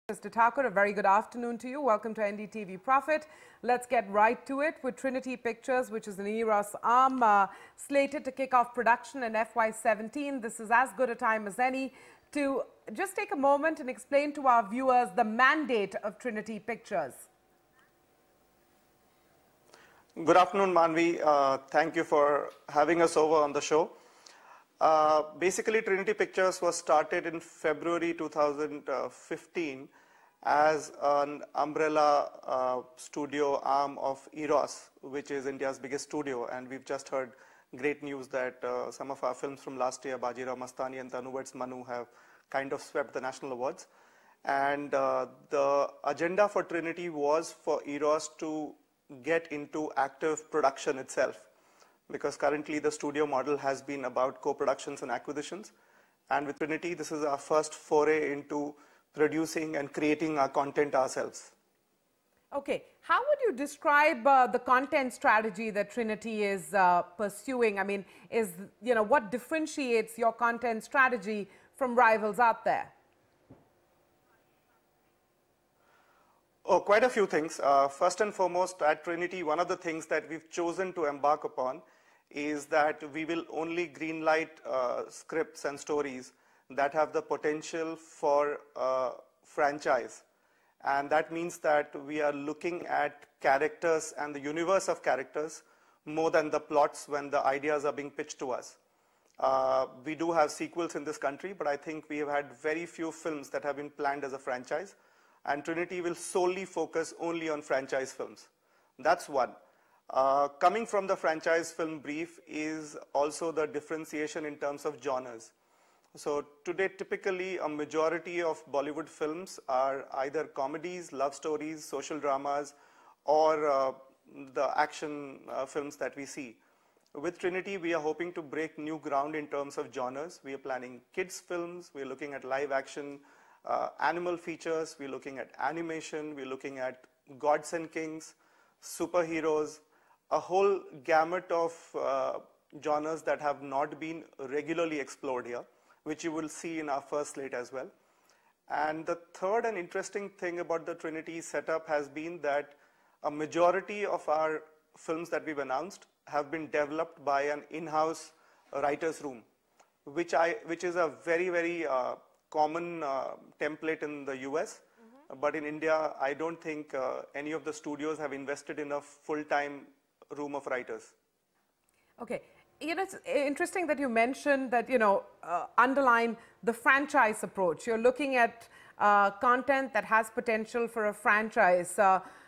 Mr. Thakur, a very good afternoon to you. Welcome to NDTV Profit. Let's get right to it with Trinity Pictures, which is an Eros arm, slated to kick off production in FY17. This is as good a time as any to just take a moment and explain to our viewers the mandate of Trinity Pictures. Good afternoon, Manvi. Thank you for having us over on the show. Basically, Trinity Pictures was started in February 2015 as an umbrella studio arm of Eros, which is India's biggest studio. And we've just heard great news that some of our films from last year, Bajirao Mastani and Tanu Vs Manu, have kind of swept the national awards. And the agenda for Trinity was for Eros to get into active production itself, because currently the studio model has been about co-productions and acquisitions. And with Trinity, this is our first foray into producing and creating our content ourselves. Okay, how would you describe the content strategy that Trinity is pursuing? I mean, what differentiates your content strategy from rivals out there? Oh, quite a few things. First and foremost, at Trinity, one of the things that we've chosen to embark upon is that we will only greenlight scripts and stories that have the potential for franchise. And that means that we are looking at characters and the universe of characters more than the plots when the ideas are being pitched to us. We do have sequels in this country, but I think we have had very few films that have been planned as a franchise. And Trinity will solely focus only on franchise films. That's one. Coming from the franchise film brief is also the differentiation in terms of genres. So today, typically, a majority of Bollywood films are either comedies, love stories, social dramas, or the action films that we see. With Trinity, we are hoping to break new ground in terms of genres. We are planning kids films, we are looking at live action, animal features, we're looking at animation, we're looking at gods and kings, superheroes, a whole gamut of genres that have not been regularly explored here, which you will see in our first slate as well. And the third and interesting thing about the Trinity setup has been that a majority of our films that we've announced have been developed by an in-house writer's room, which is a very, very common template in the US, but in India, I don't think any of the studios have invested in a full-time room of writers. Okay, it's interesting that you mentioned that, underline the franchise approach. You're looking at content that has potential for a franchise.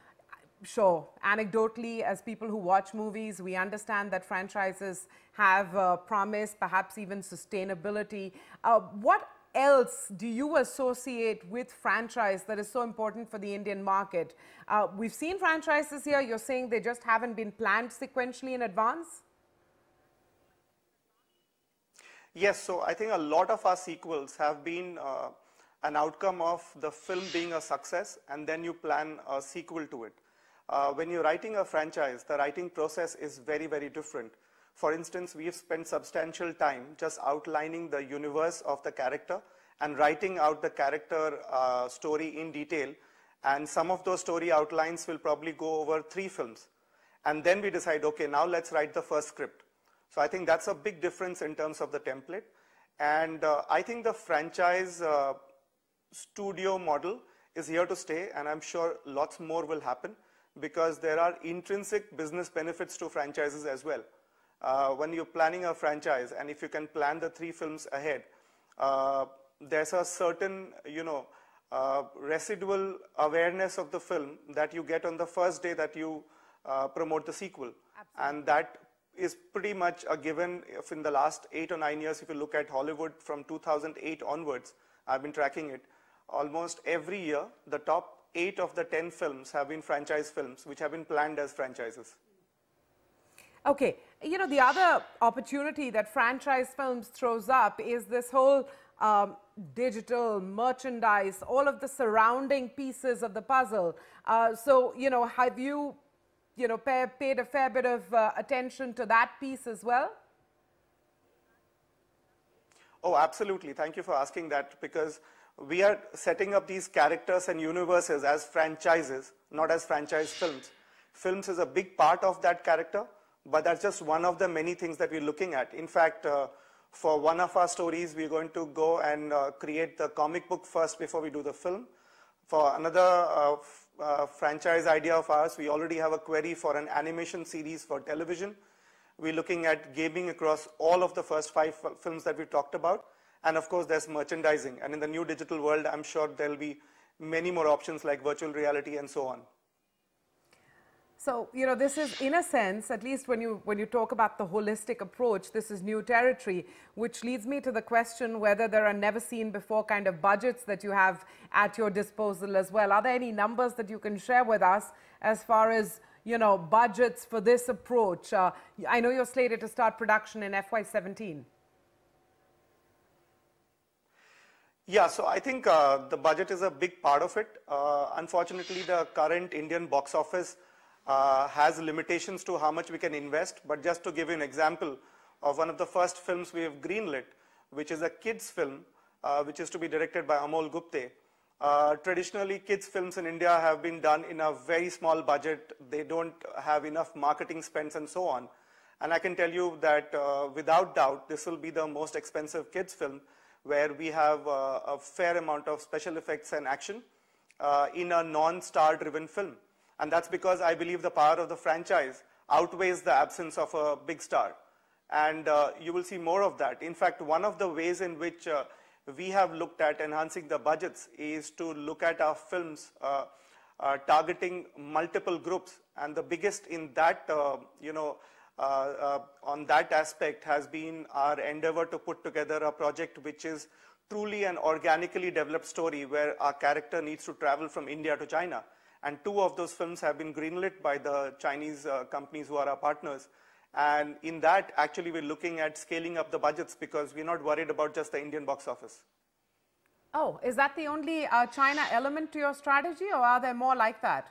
Sure, anecdotally, as people who watch movies, we understand that franchises have promise, perhaps even sustainability. What else do you associate with franchise that is so important for the Indian market? We've seen franchises here. You're saying they just haven't been planned sequentially in advance? Yes, so I think a lot of our sequels have been an outcome of the film being a success, and then you plan a sequel to it. When you're writing a franchise, the writing process is very, very different. For instance, we have spent substantial time just outlining the universe of the character and writing out the character story in detail. And some of those story outlines will probably go over 3 films. And then we decide, okay, now let's write the first script. So I think that's a big difference in terms of the template. And I think the franchise studio model is here to stay, and I'm sure lots more will happen because there are intrinsic business benefits to franchises as well. When you're planning a franchise, and if you can plan the 3 films ahead, there's a certain, residual awareness of the film that you get on the first day that you promote the sequel. Absolutely. And that is pretty much a given. If in the last 8 or 9 years, if you look at Hollywood from 2008 onwards, I've been tracking it, almost every year, the top 8 of the 10 films have been franchise films, which have been planned as franchises. Okay, the other opportunity that franchise films throws up is this whole digital merchandise, all of the surrounding pieces of the puzzle. So, have you, paid a fair bit of attention to that piece as well? Oh, absolutely. Thank you for asking that, because we are setting up these characters and universes as franchises, not as franchise films. Films is a big part of that character, but that's just one of the many things that we're looking at. In fact, for one of our stories, we're going to go and create the comic book first before we do the film. For another franchise idea of ours, we already have a query for an animation series for television. We're looking at gaming across all of the first 5 films that we talked about. And of course, there's merchandising. And in the new digital world, I'm sure there'll be many more options like virtual reality and so on. So, you know, this is, in a sense, at least when you talk about the holistic approach, this is new territory, which leads me to the question whether there are never seen before kind of budgets that you have at your disposal as well. Are there any numbers that you can share with us as far as, you know, budgets for this approach? I know you're slated to start production in FY17. Yeah, so I think the budget is a big part of it. Unfortunately, the current Indian box office has limitations to how much we can invest. But just to give you an example of one of the first films we have greenlit, which is a kids film, which is to be directed by Amol Gupte. Traditionally, kids films in India have been done in a very small budget. They don't have enough marketing spends and so on. And I can tell you that without doubt, this will be the most expensive kids film, where we have a fair amount of special effects and action in a non-star driven film. And that's because I believe the power of the franchise outweighs the absence of a big star. And you will see more of that. In fact, one of the ways in which we have looked at enhancing the budgets is to look at our films targeting multiple groups. And the biggest in that, on that aspect has been our endeavor to put together a project which is truly an organically developed story where our character needs to travel from India to China. And 2 of those films have been greenlit by the Chinese companies who are our partners. And in that, actually, we're looking at scaling up the budgets because we're not worried about just the Indian box office. Oh, is that the only China element to your strategy, or are there more like that?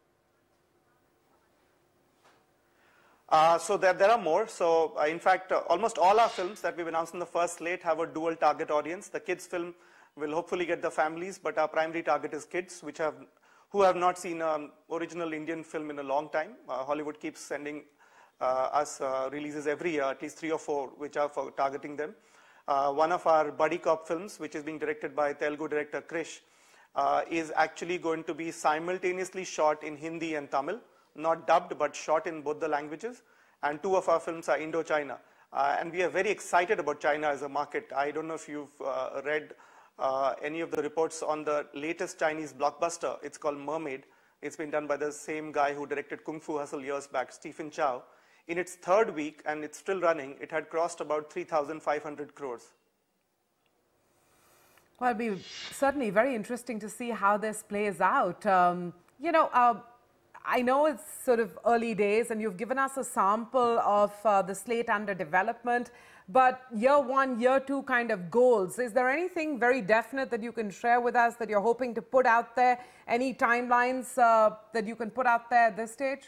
So there are more. So in fact, almost all our films that we've announced in the first slate have a dual target audience. The kids film will hopefully get the families, but our primary target is kids, who have not seen an original Indian film in a long time. Hollywood keeps sending us releases every year, at least 3 or 4, which are for targeting them. One of our buddy cop films, which is being directed by Telugu director Krish, is actually going to be simultaneously shot in Hindi and Tamil, not dubbed, but shot in both the languages. And 2 of our films are Indo-China. And we are very excited about China as a market. I don't know if you've read any of the reports on the latest Chinese blockbuster. It's called Mermaid. It's been done by the same guy who directed Kung Fu Hustle years back, Stephen Chow. In its 3rd week, and it's still running, it had crossed about 3,500 crores. Well, it'll be certainly very interesting to see how this plays out. I know it's sort of early days, and you've given us a sample of the slate under development, but year 1, year 2 kind of goals. Is there anything very definite that you can share with us that you're hoping to put out there? Any timelines that you can put out there at this stage?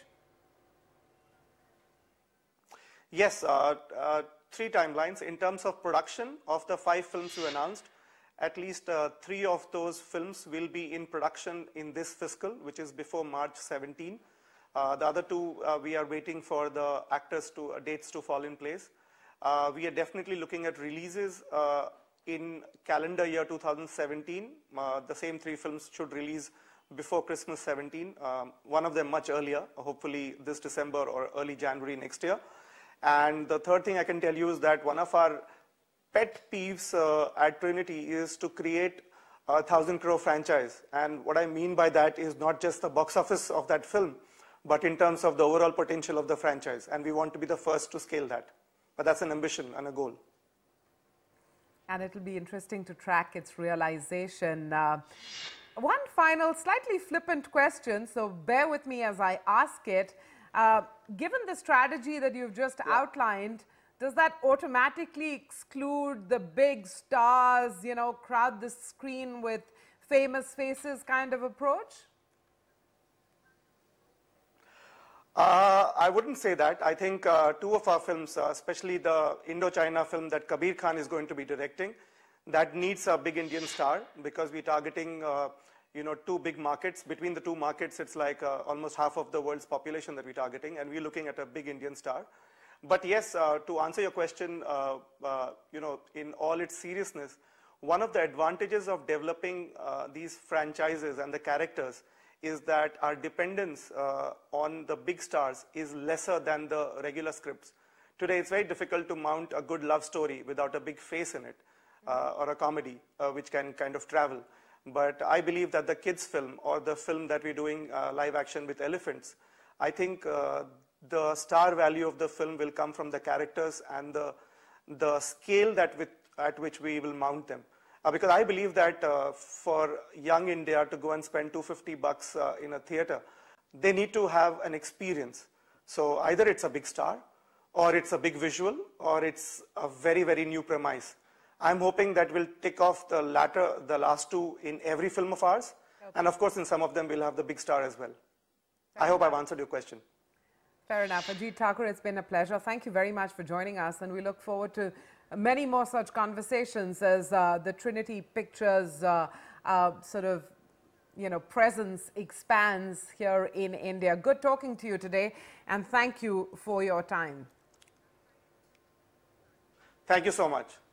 Yes, 3 timelines. In terms of production of the 5 films you announced, at least 3 of those films will be in production in this fiscal, which is before March 17. The other 2, we are waiting for the actors dates to fall in place. We are definitely looking at releases in calendar year 2017. The same 3 films should release before Christmas 17. One of them much earlier, hopefully this December or early January next year. And the 3rd thing I can tell you is that one of our pet peeves at Trinity is to create a 1,000 crore franchise. And what I mean by that is not just the box office of that film, but in terms of the overall potential of the franchise. And we want to be the first to scale that. But that's an ambition and a goal. And it'll be interesting to track its realization. One final, slightly flippant question, so bear with me as I ask it. Given the strategy that you've just outlined, does that automatically exclude the big stars, crowd the screen with famous faces kind of approach? I wouldn't say that. I think 2 of our films, especially the Indo-China film that Kabir Khan is going to be directing, that needs a big Indian star, because we're targeting two big markets. Between the two markets, it's like almost half of the world's population that we're targeting, and we're looking at a big Indian star. But yes, to answer your question, in all its seriousness, one of the advantages of developing these franchises and the characters is that our dependence on the big stars is lesser than the regular scripts. Today, it's very difficult to mount a good love story without a big face in it, or a comedy, which can kind of travel. But I believe that the kids' film, or the film that we're doing live action with elephants, I think the star value of the film will come from the characters and the scale at which we will mount them. Because I believe that for young India to go and spend $250 in a theater, they need to have an experience. So either it's a big star, or it's a big visual, or it's a very, very new premise. I'm hoping that we'll tick off the last two in every film of ours. Okay. And of course, in some of them, we'll have the big star as well. I hope I've answered your question. Fair enough. Ajit Thakur, it's been a pleasure. Thank you very much for joining us, and we look forward to many more such conversations as the Trinity Pictures presence expands here in India. Good talking to you today, and thank you for your time. Thank you so much.